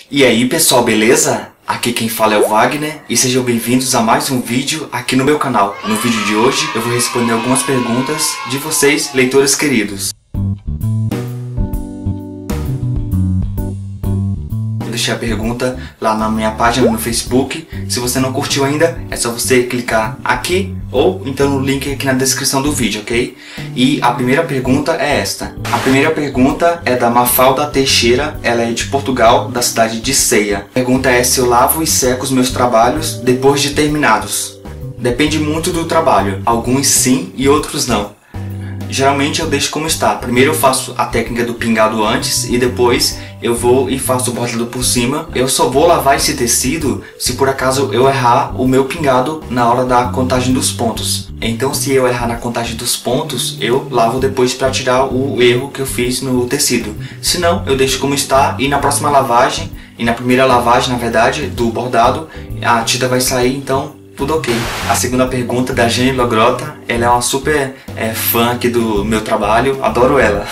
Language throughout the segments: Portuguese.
E aí pessoal, beleza? Aqui quem fala é o Wagner e sejam bem-vindos a mais um vídeo aqui no meu canal. No vídeo de hoje eu vou responder algumas perguntas de vocês, leitores queridos. Deixei a pergunta lá na minha página no Facebook. Se você não curtiu ainda, é só você clicar aqui ou então no link aqui na descrição do vídeo, ok? E a primeira pergunta é esta. A primeira pergunta é da Mafalda Teixeira, ela é de Portugal, da cidade de Ceia. A pergunta é se eu lavo e seco os meus trabalhos depois de terminados. Depende muito do trabalho, alguns sim e outros não. Geralmente eu deixo como está. Primeiro eu faço a técnica do pingado antes e depois eu vou e faço o bordado por cima. Eu só vou lavar esse tecido se por acaso eu errar o meu pingado na hora da contagem dos pontos. Então se eu errar na contagem dos pontos, eu lavo depois para tirar o erro que eu fiz no tecido. Se não, eu deixo como está e na próxima lavagem, e na primeira lavagem na verdade, do bordado, a tinta vai sair, então tudo ok. A segunda pergunta da Jane Logrota, ela é uma super fã aqui do meu trabalho, adoro ela.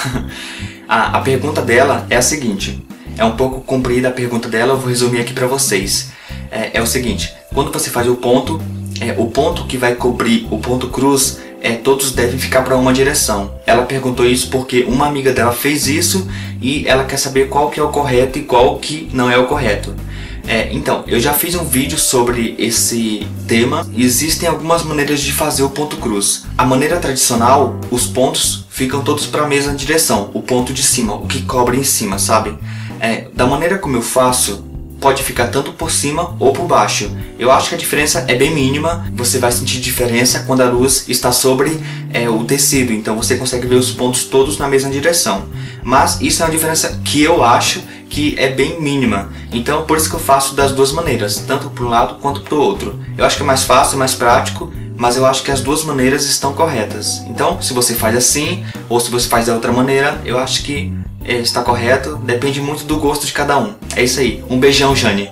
A pergunta dela é a seguinte, é um pouco comprida a pergunta dela, eu vou resumir aqui pra vocês. É o seguinte, quando você faz o ponto que vai cobrir o ponto cruz, todos devem ficar para uma direção. Ela perguntou isso porque uma amiga dela fez isso e ela quer saber qual que é o correto e qual que não é o correto. Então, eu já fiz um vídeo sobre esse tema e existem algumas maneiras de fazer o ponto cruz. A maneira tradicional, os pontos ficam todos para a mesma direção, o ponto de cima, o que cobre em cima, sabe? Da maneira como eu faço, pode ficar tanto por cima ou por baixo. Eu acho que a diferença é bem mínima, você vai sentir diferença quando a luz está sobre o tecido, então você consegue ver os pontos todos na mesma direção. Mas isso é uma diferença que eu acho que é bem mínima, então por isso que eu faço das duas maneiras, tanto para um lado quanto para o outro. Eu acho que é mais fácil, mais prático, mas eu acho que as duas maneiras estão corretas. Então se você faz assim, ou se você faz da outra maneira, eu acho que está correto, depende muito do gosto de cada um. É isso aí, um beijão, Jane.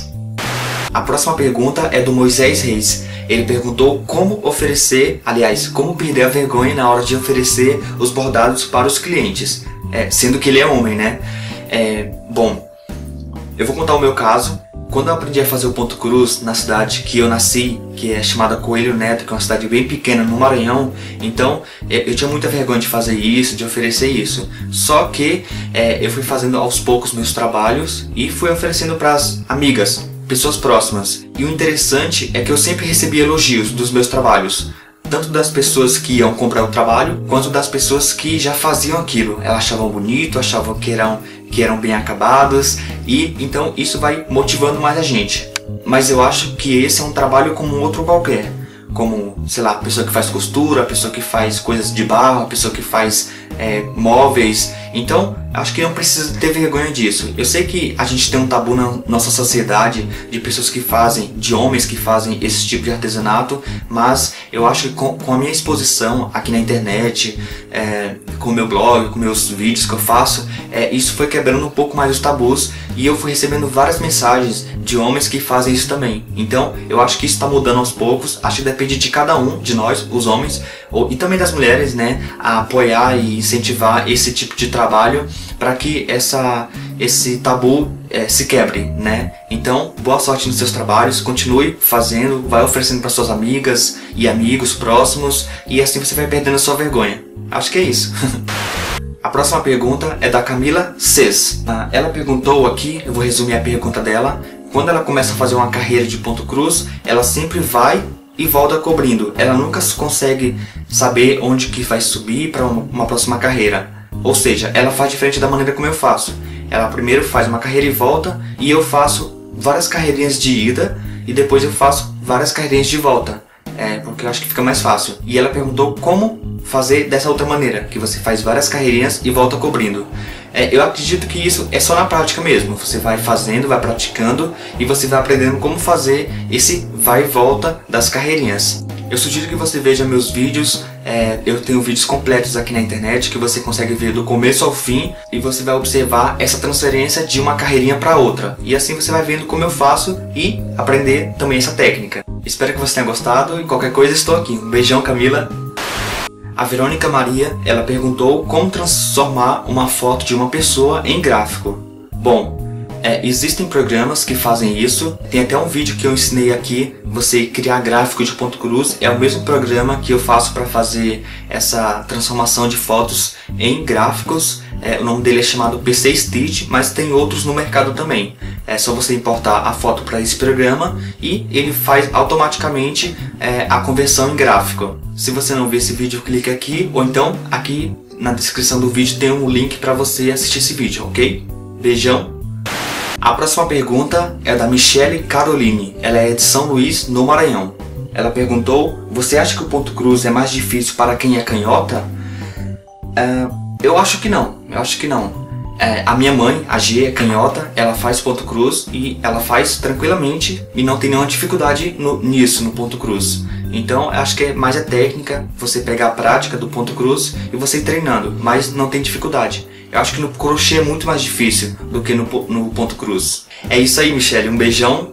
A próxima pergunta é do Moisés Reis. Ele perguntou como oferecer, aliás, como perder a vergonha na hora de oferecer os bordados para os clientes, sendo que ele é homem, né? Bom, eu vou contar o meu caso. Quando eu aprendi a fazer o ponto cruz na cidade que eu nasci, que é chamada Coelho Neto, que é uma cidade bem pequena no Maranhão, então eu tinha muita vergonha de fazer isso, de oferecer isso. Só que eu fui fazendo aos poucos meus trabalhos e fui oferecendo para as amigas, pessoas próximas. E o interessante é que eu sempre recebi elogios dos meus trabalhos, tanto das pessoas que iam comprar o trabalho, quanto das pessoas que já faziam aquilo. Elas achavam bonito, achavam que eram bem acabados, e então isso vai motivando mais a gente. Mas eu acho que esse é um trabalho como um outro qualquer. Como, sei lá, a pessoa que faz costura, a pessoa que faz coisas de barro, a pessoa que faz móveis. Então, acho que não precisa ter vergonha disso. Eu sei que a gente tem um tabu na nossa sociedade de pessoas que fazem, de homens que fazem esse tipo de artesanato, mas eu acho que com a minha exposição aqui na internet, com o meu blog, com meus vídeos que eu faço, isso foi quebrando um pouco mais os tabus e eu fui recebendo várias mensagens de homens que fazem isso também. Então, eu acho que isso está mudando aos poucos. Acho que depende de cada um, de nós, os homens, e também das mulheres, né, a apoiar e incentivar esse tipo de trabalho para que esse tabu se quebre, né? Então, boa sorte nos seus trabalhos, continue fazendo, vai oferecendo para suas amigas e amigos próximos e assim você vai perdendo a sua vergonha. Acho que é isso. A próxima pergunta é da Camila Cês. Ela perguntou aqui, eu vou resumir a pergunta dela. Quando ela começa a fazer uma carreira de ponto cruz, ela sempre vai e volta cobrindo. Ela nunca consegue saber onde que vai subir para uma próxima carreira. Ou seja, ela faz diferente da maneira como eu faço. Ela primeiro faz uma carreira e volta, e eu faço várias carreirinhas de ida e depois eu faço várias carreirinhas de volta. Porque eu acho que fica mais fácil. E ela perguntou como fazer dessa outra maneira, que você faz várias carreirinhas e volta cobrindo. Eu acredito que isso é só na prática mesmo. Você vai fazendo, vai praticando e você vai aprendendo como fazer esse vai e volta das carreirinhas. Eu sugiro que você veja meus vídeos, eu tenho vídeos completos aqui na internet que você consegue ver do começo ao fim e você vai observar essa transferência de uma carreirinha para outra. E assim você vai vendo como eu faço e aprender também essa técnica. Espero que você tenha gostado e qualquer coisa estou aqui. Um beijão, Camila! A Verônica Maria, ela perguntou como transformar uma foto de uma pessoa em gráfico. Bom, Existem programas que fazem isso. Tem até um vídeo que eu ensinei aqui, você criar gráfico de ponto cruz. É o mesmo programa que eu faço para fazer essa transformação de fotos em gráficos. O nome dele é chamado PC Stitch, mas tem outros no mercado também. É só você importar a foto para esse programa e ele faz automaticamente a conversão em gráfico. Se você não viu esse vídeo, clique aqui, ou então aqui na descrição do vídeo tem um link para você assistir esse vídeo, ok? Beijão! A próxima pergunta é da Michele Caroline. Ela é de São Luís, no Maranhão. Ela perguntou: você acha que o ponto cruz é mais difícil para quem é canhota? Eu acho que não. A minha mãe, a G, é canhota. Ela faz ponto cruz e ela faz tranquilamente e não tem nenhuma dificuldade nisso, no ponto cruz. Então acho que mais técnica, você pegar a prática do ponto cruz e você ir treinando, mas não tem dificuldade. Eu acho que no crochê é muito mais difícil do que no ponto cruz. É isso aí, Michele, um beijão.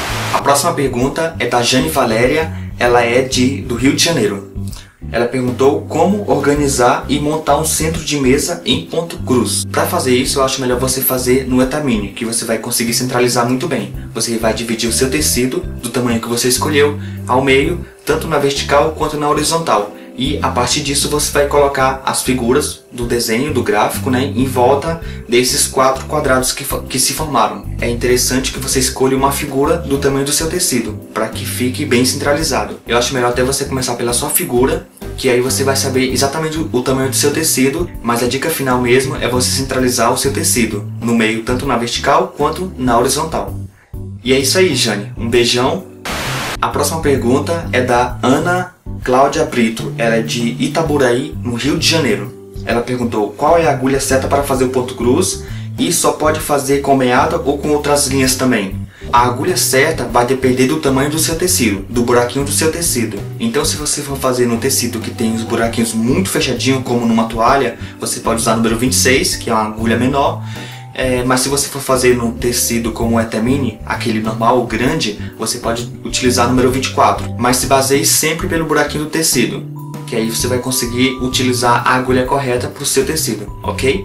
A próxima pergunta é da Jane Valéria, ela é do Rio de Janeiro. Ela perguntou como organizar e montar um centro de mesa em ponto cruz. Para fazer isso, eu acho melhor você fazer no Etamine, que você vai conseguir centralizar muito bem. Você vai dividir o seu tecido do tamanho que você escolheu ao meio, tanto na vertical quanto na horizontal. E a partir disso você vai colocar as figuras do desenho, do gráfico, né, em volta desses 4 quadrados que se formaram. É interessante que você escolha uma figura do tamanho do seu tecido, para que fique bem centralizado. Eu acho melhor até você começar pela sua figura, que aí você vai saber exatamente o tamanho do seu tecido, mas a dica final mesmo é você centralizar o seu tecido, no meio, tanto na vertical quanto na horizontal. E é isso aí, Jane. Um beijão. A próxima pergunta é da Ana Cláudia Brito, ela é de Itaboraí, no Rio de Janeiro. Ela perguntou qual é a agulha certa para fazer o ponto cruz e só pode fazer com meada ou com outras linhas também. A agulha certa vai depender do tamanho do seu tecido, do buraquinho do seu tecido. Então se você for fazer num tecido que tem os buraquinhos muito fechadinhos, como numa toalha, você pode usar o número 26, que é uma agulha menor. Mas se você for fazer no tecido como o Etamine, aquele normal, o grande, você pode utilizar o número 24. Mas se baseie sempre pelo buraquinho do tecido, que aí você vai conseguir utilizar a agulha correta para o seu tecido, ok?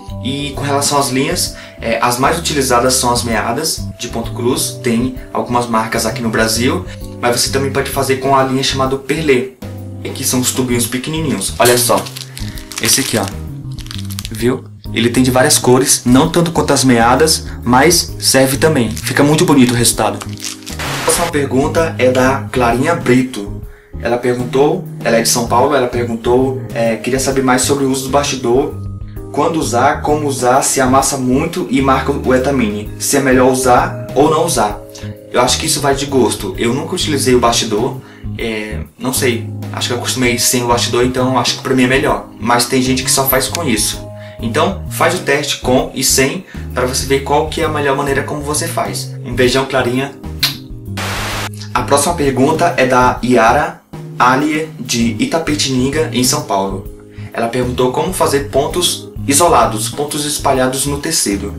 E com relação às linhas, as mais utilizadas são as meadas de ponto cruz. Tem algumas marcas aqui no Brasil, mas você também pode fazer com a linha chamada perlê, que são os tubinhos pequenininhos. Olha só, esse aqui, ó, viu? Ele tem de várias cores, não tanto quanto as meadas, mas serve também. Fica muito bonito o resultado. A próxima pergunta é da Clarinha Brito. Ela é de São Paulo, ela perguntou, queria saber mais sobre o uso do bastidor, quando usar, como usar, se amassa muito e marca o Etamine, se é melhor usar ou não usar. Eu acho que isso vai de gosto. Eu nunca utilizei o bastidor, não sei, acho que eu acostumei sem o bastidor, então acho que pra mim é melhor. Mas tem gente que só faz com isso. Então, faz o teste com e sem, para você ver qual que é a melhor maneira como você faz. Um beijão, Clarinha. A próxima pergunta é da Yara Alie, de Itapetininga, em São Paulo. Ela perguntou como fazer pontos isolados, pontos espalhados no tecido.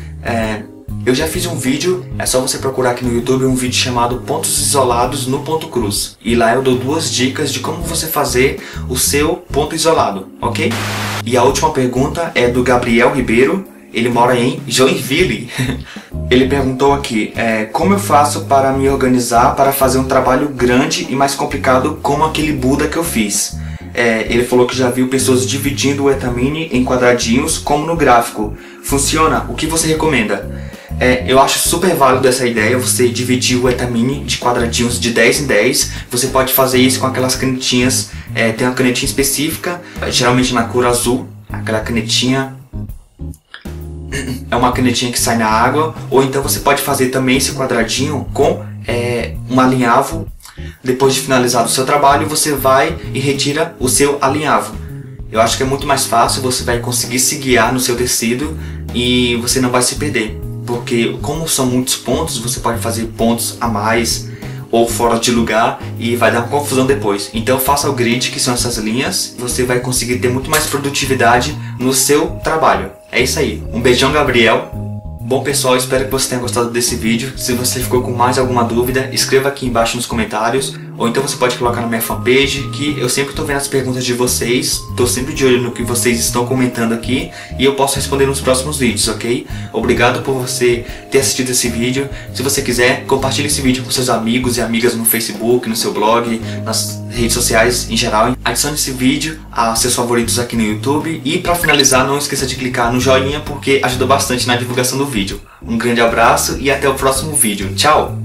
Eu já fiz um vídeo, é só você procurar aqui no YouTube um vídeo chamado Pontos Isolados no Ponto Cruz. E lá eu dou 2 dicas de como você fazer o seu ponto isolado, ok? E a última pergunta é do Gabriel Ribeiro, ele mora em Joinville. Ele perguntou aqui, como eu faço para me organizar para fazer um trabalho grande e mais complicado como aquele Buda que eu fiz. Ele falou que já viu pessoas dividindo o Etamine em quadradinhos como no gráfico. Funciona? O que você recomenda? Eu acho super válido essa ideia, você dividir o Etamine de quadradinhos de 10 em 10. Você pode fazer isso com aquelas canetinhas, tem uma canetinha específica, geralmente na cor azul, aquela canetinha é uma canetinha que sai na água. Ou então você pode fazer também esse quadradinho com um alinhavo. Depois de finalizar o seu trabalho, você vai e retira o seu alinhavo. Eu acho que é muito mais fácil, você vai conseguir se guiar no seu tecido e você não vai se perder. Porque como são muitos pontos, você pode fazer pontos a mais ou fora de lugar e vai dar uma confusão depois. Então faça o grid, que são essas linhas, você vai conseguir ter muito mais produtividade no seu trabalho. É isso aí. Um beijão, Gabriel. Bom pessoal, espero que você tenha gostado desse vídeo. Se você ficou com mais alguma dúvida, escreva aqui embaixo nos comentários ou então você pode colocar na minha fanpage, que eu sempre estou vendo as perguntas de vocês, estou sempre de olho no que vocês estão comentando aqui e eu posso responder nos próximos vídeos, ok? Obrigado por você ter assistido esse vídeo. Se você quiser, compartilhe esse vídeo com seus amigos e amigas no Facebook, no seu blog, nas redes sociais em geral. Adicione esse vídeo a seus favoritos aqui no YouTube e para finalizar, não esqueça de clicar no joinha porque ajuda bastante na divulgação do vídeo. Um grande abraço e até o próximo vídeo. Tchau!